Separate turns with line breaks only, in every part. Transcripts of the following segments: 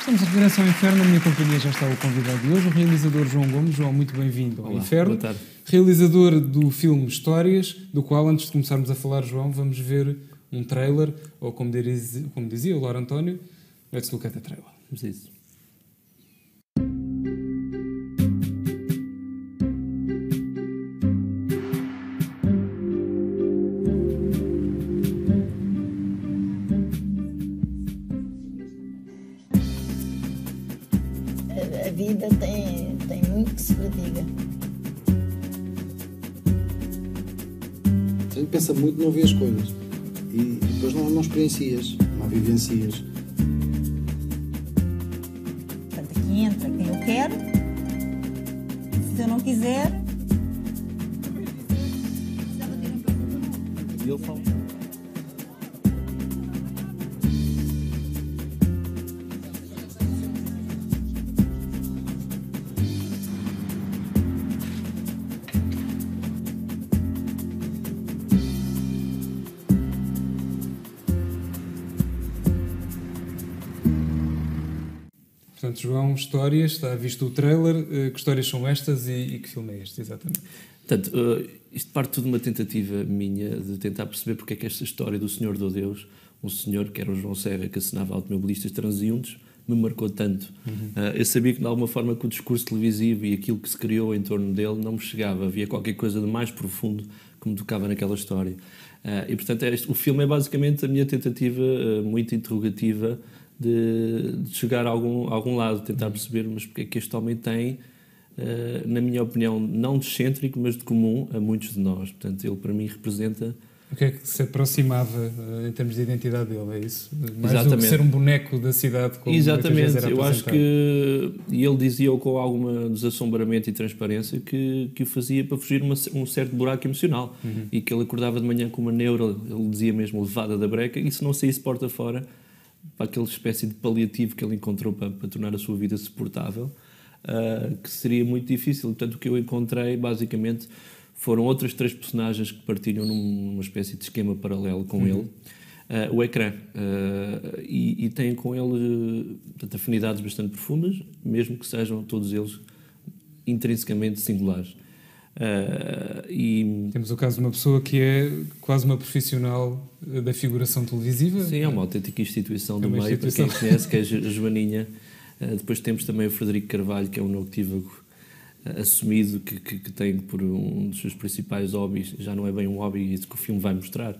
Estamos de regresso ao Inferno. Na minha companhia já está o convidado de hoje, o realizador João Gomes. João, muito bem-vindo ao
Olá,
Inferno.
boa tarde.
Realizador do filme Histórias, do qual, antes de começarmos a falar, João, vamos ver um trailer, ou como dizia o Lauro António, let's look at the trailer.
Vamos a isso.
A vida tem muito que se lhe diga.
A gente pensa muito, não vê as coisas. E depois não experiencias, não vivencias.
Portanto, aqui entra quem eu quero. Se eu não quiser,
E ele fala.
Portanto, João, Histórias, está visto o trailer. Que histórias são estas e que filme é este, exatamente?
Portanto, isto parte tudo de uma tentativa minha de tentar perceber porque é que esta história do Senhor do Deus, um senhor que era o João Serra, que assinava automobilistas transeuntes, me marcou tanto. Eu sabia que, de alguma forma, que o discurso televisivo e aquilo que se criou em torno dele não me chegava. Havia qualquer coisa de mais profundo que me tocava naquela história. E, portanto, o filme é basicamente a minha tentativa muito interrogativa de chegar a algum lado, tentar perceber, mas porque é que este homem tem, na minha opinião, não de excêntrico, mas de comum a muitos de nós. Portanto, ele para mim representa...
O que é que se aproximava em termos de identidade dele, é isso? Mais
Exatamente.
do que ser um boneco da cidade como
Exatamente,
era
eu acho
apresentado.
que, e ele dizia-o com alguma desassombramento e transparência, que o fazia para fugir um certo buraco emocional, e que ele acordava de manhã com uma neura, ele dizia mesmo, levada da breca, e se não saísse porta fora, para aquela espécie de paliativo que ele encontrou para tornar a sua vida suportável, que seria muito difícil. Portanto, o que eu encontrei, basicamente, foram outras três personagens que partilham numa espécie de esquema paralelo com ele, o ecrã, e têm com ele, portanto, afinidades bastante profundas, mesmo que sejam todos eles intrinsecamente singulares.
Temos o caso de uma pessoa que é quase uma profissional da figuração televisiva.
Sim, é uma autêntica instituição do
uma
meio,
instituição.
para quem conhece, que é a Joaninha. Depois temos também o Frederico Carvalho, que é um noctívago assumido, que tem por um dos seus principais hobbies, já não é bem um hobby, isso que o filme vai mostrar,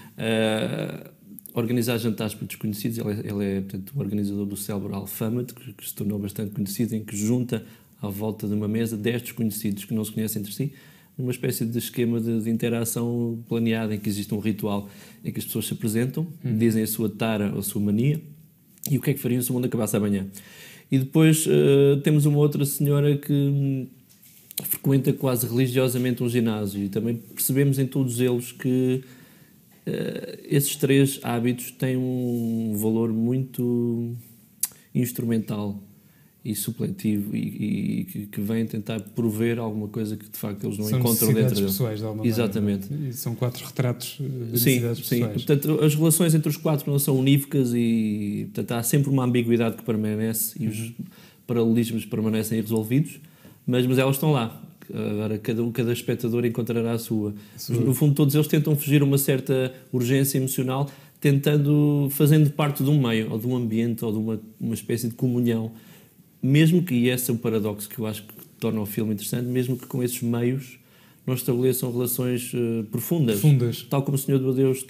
organizar jantares para desconhecidos. Ele é, portanto, o organizador do célebre Alfama, que se tornou bastante conhecido, em que junta à volta de uma mesa 10 desconhecidos que não se conhecem entre si, numa espécie de esquema de interação planeada, em que existe um ritual em que as pessoas se apresentam, dizem a sua tara ou a sua mania e o que é que fariam se o mundo acabasse amanhã. E depois temos uma outra senhora que frequenta quase religiosamente um ginásio, e também percebemos em todos eles que esses três hábitos têm um valor muito instrumental e supletivo, e que vem tentar prover alguma coisa que de facto eles não
São
encontram dentro
necessidades
deles.
pessoais, de alguma
Exatamente.
maneira. E são 4 retratos de
Sim,
necessidades
sim.
pessoais.
Portanto, as relações entre os quatro não são unívocas, e portanto, há sempre uma ambiguidade que permanece, e os paralelismos permanecem irresolvidos, mas elas estão lá. Agora, cada espectador encontrará a sua. No fundo, todos eles tentam fugir a uma certa urgência emocional, fazendo parte de um meio, ou de um ambiente, ou de uma espécie de comunhão. Mesmo que, e esse é o paradoxo que eu acho que torna o filme interessante, mesmo que com esses meios não estabeleçam relações profundas. Tal como o Senhor do Deus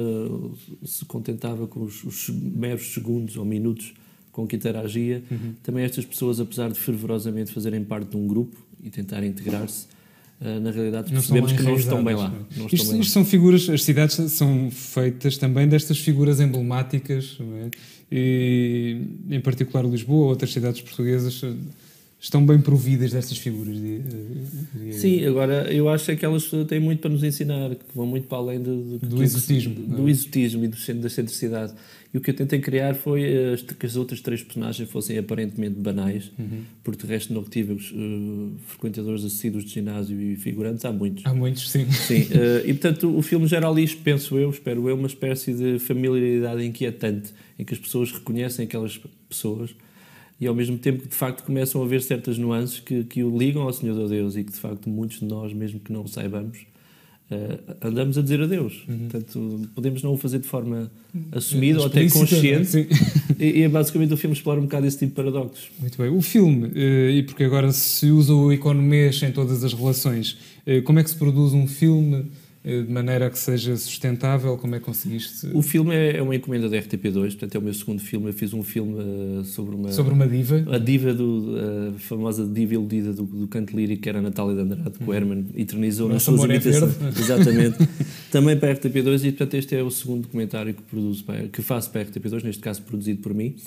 se contentava com os meros segundos ou minutos com que interagia, também estas pessoas, apesar de fervorosamente fazerem parte de um grupo e tentarem integrar-se, na realidade percebemos que não estão bem lá.
Isto são figuras, as cidades são feitas também destas figuras emblemáticas, não é? E, em particular Lisboa, outras cidades portuguesas estão bem providas destas figuras.
Sim, agora eu acho que elas têm muito para nos ensinar, que vão muito para além do
exotismo.
Do exotismo e da excentricidade. E o que eu tentei criar foi que as outras três personagens fossem aparentemente banais, porque de resto noctívagos, frequentadores assíduos de ginásio e figurantes, há muitos.
Há muitos, sim.
Sim, e portanto o filme gera ali, espero eu, uma espécie de familiaridade inquietante, em que as pessoas reconhecem aquelas pessoas, e ao mesmo tempo que de facto começam a haver certas nuances que o ligam ao Senhor de Deus e que de facto muitos de nós, mesmo que não o saibamos, andamos a dizer adeus. Portanto, podemos não o fazer de forma assumida ou até consciente.
Sim.
E basicamente o filme explora um bocado esse tipo de paradoxos.
Muito bem. O filme, e porque agora se usa o economês em todas as relações, como é que se produz um filme de maneira a que seja sustentável? Como é que conseguiste?
O filme é uma encomenda da RTP2, portanto é o meu segundo filme. Eu fiz um filme sobre uma
diva.
A diva, a famosa diva iludida do canto lírico, que era a Natália de Andrade, que o Herman eternizou nas suas imitações. Exatamente. Também para a RTP2, e portanto este é o segundo documentário que faço para a RTP2, neste caso produzido por mim.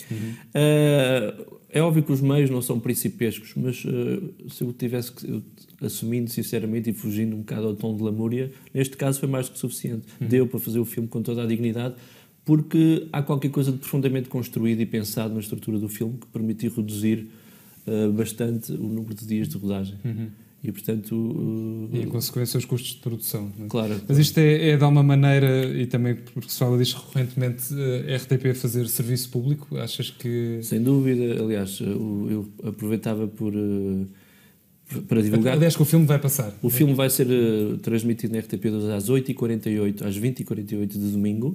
É óbvio que os meios não são principescos, mas se eu tivesse que, assumindo sinceramente e fugindo um bocado ao tom de lamúria, neste caso foi mais do que suficiente. Deu para fazer o filme com toda a dignidade, porque há qualquer coisa de profundamente construído e pensado na estrutura do filme que permitiu reduzir bastante o número de dias de rodagem. E, portanto...
e, em consequência, os custos de produção. Não é?
Claro.
Mas isto é de alguma maneira, e também porque se fala disto recorrentemente, a RTP fazer serviço público? Achas que...
Sem dúvida. Aliás, eu aproveitava para divulgar...
Aliás, que o filme vai passar.
O filme vai ser transmitido na RTP2 às 8h48, às 20h48 de domingo.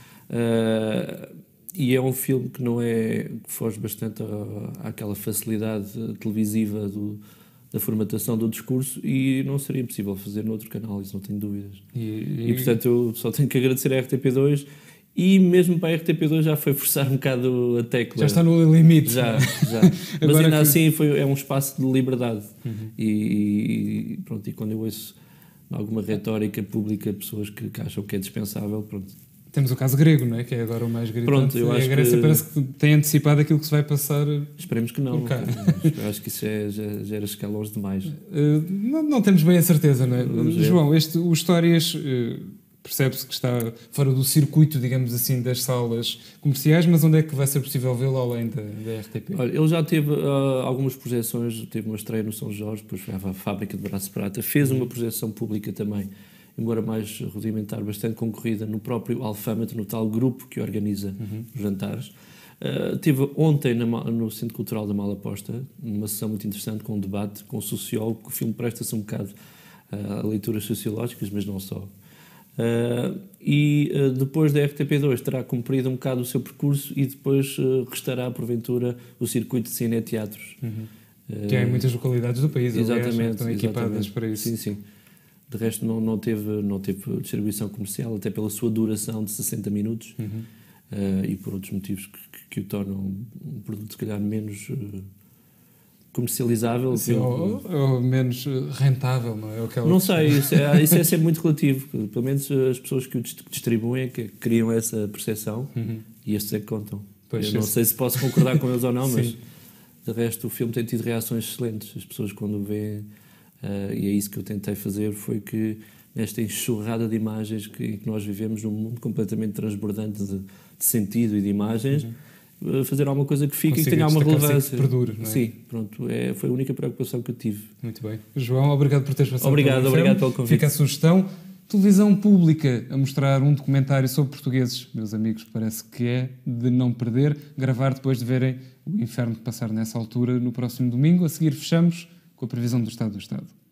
E é um filme que que foge bastante àquela facilidade televisiva da formatação do discurso, e não seria possível fazer noutro canal, isso não tenho dúvidas. E portanto eu só tenho que agradecer à RTP2, e mesmo para a RTP2 já foi forçar um bocado a tecla.
Já está no limite.
Já. Mas ainda assim é um espaço de liberdade. E pronto, e quando eu ouço alguma retórica pública, pessoas que acham que é dispensável, pronto.
Temos o caso grego, não é? Que é agora o mais gritante.
Pronto, eu acho
a Grécia
que...
parece que tem antecipado aquilo que se vai passar.
Esperemos que não. Eu acho que isso já era escalões demais.
Não temos bem a certeza, não é? João, o Histórias percebe-se que está fora do circuito, digamos assim, das salas comerciais, mas onde é que vai ser possível vê-lo além da RTP?
Olha, ele já teve algumas projeções, teve uma estreia no São Jorge, depois foi à Fábrica de Braço de Prata, fez uma projeção pública também, embora mais rudimentar, bastante concorrida, no próprio Alfâmetro, no tal grupo que organiza os jantares. Tive ontem no Centro Cultural da Malaposta, numa sessão muito interessante, com um debate com um sociólogo, que o filme presta-se um bocado a leituras sociológicas, mas não só. Depois da RTP2 terá cumprido um bocado o seu percurso, e depois restará, porventura, o circuito de cineteatros.
Que há em muitas localidades do país,
exatamente,
aliás, estão equipadas para isso.
Sim. De resto, não teve distribuição comercial, até pela sua duração de 60 minutos, e por outros motivos que o tornam um produto, se calhar, menos comercializável.
Sim, ou menos rentável, não é?
Não sei, isso é sempre muito relativo. Pelo menos as pessoas que o distribuem que criam essa percepção, e estes é que contam. Eu não sei se posso concordar com eles ou não, mas de resto o filme tem tido reações excelentes. As pessoas, quando o veem, e é isso que eu tentei fazer, foi que nesta enxurrada de imagens que nós vivemos, num mundo completamente transbordante de sentido e de imagens, fazer alguma coisa que fique e que tenha alguma relevância.
Que perdure, não é?
Sim, pronto. Foi a única preocupação que eu tive.
Muito bem. João, obrigado por teres passado.
Obrigado pelo convite.
Fica a sugestão. Televisão pública a mostrar um documentário sobre portugueses, meus amigos, parece que é de não perder. Gravar depois de verem o inferno que passar nessa altura no próximo domingo. A seguir fechamos com a previsão do Estado do Estado.